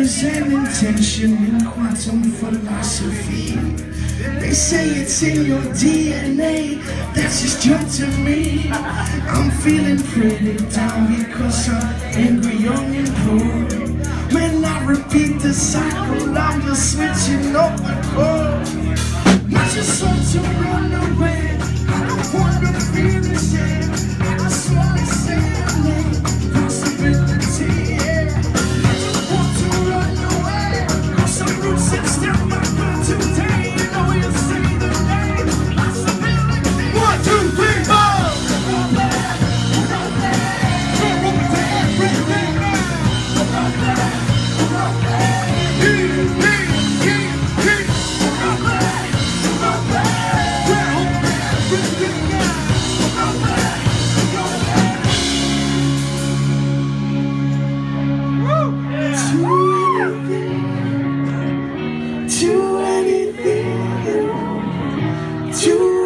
There's an intention in quantum philosophy. They say it's in your DNA, that's just junk to me. I'm feeling pretty down because I'm angry, young and poor. When I repeat the cycle, I'm just switching up the chord. I just want to run away, I don't want to feel the shame. I just want to say your name, possibility, yeah. I just want to run away, cross some roots and step my foot today. You know you say the name, possibility. 1, 2, 3, 4. Do anything, do